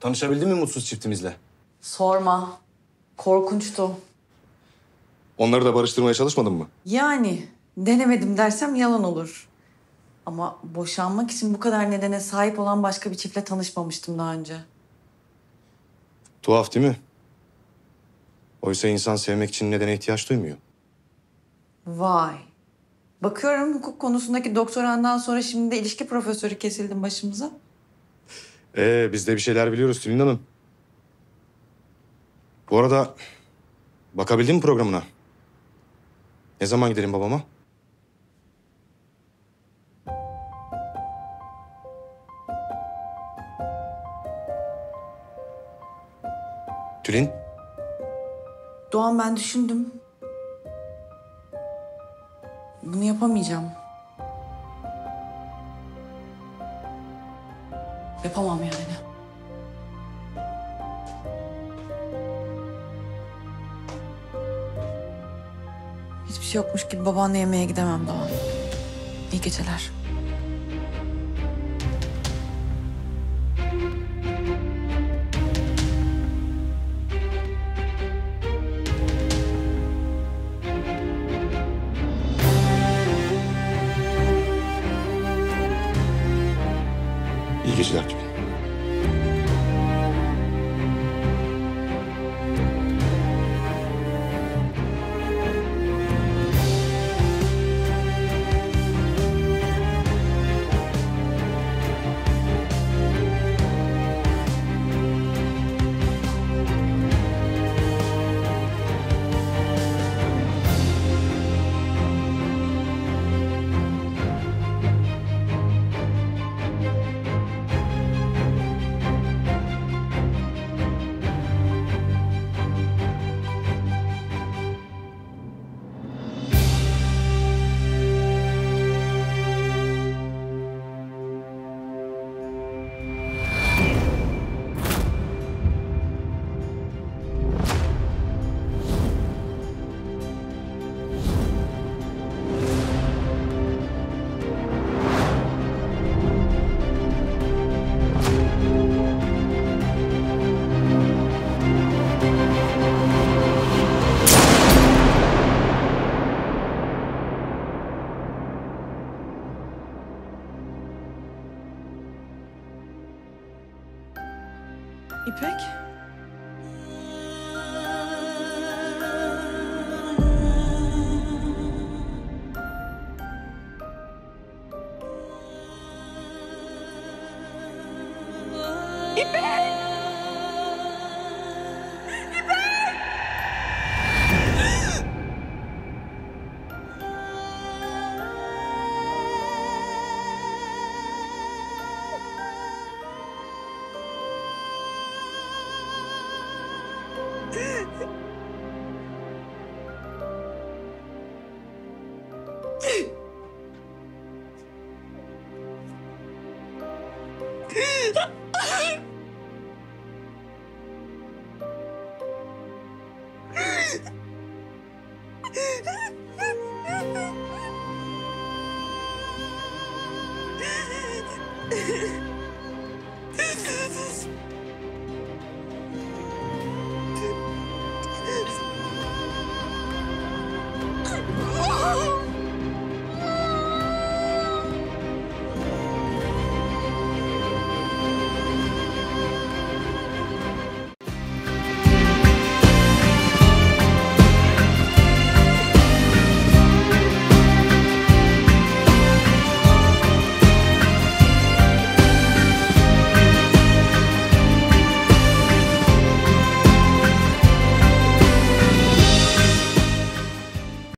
Tanışabildin mi mutsuz çiftimizle? Sorma. Korkunçtu. Onları da barıştırmaya çalışmadın mı? Yani denemedim dersem yalan olur. Ama boşanmak için bu kadar nedene sahip olan başka bir çiftle tanışmamıştım daha önce. Tuhaf değil mi? Oysa insan sevmek için nedene ihtiyaç duymuyor. Vay. Bakıyorum hukuk konusundaki doktorandan sonra şimdi de ilişki profesörü kesildim başımıza. Biz de bir şeyler biliyoruz Tülin Hanım. Bu arada bakabildin mi programına? Ne zaman gidelim babama? Tülin, Doğan ben düşündüm. Bunu yapamayacağım. Yapamam yani. Hiçbir şey yokmuş gibi babanla yemeğe gidemem Doğan. İyi geceler. iyi geceler Tülin. İpek? İpek!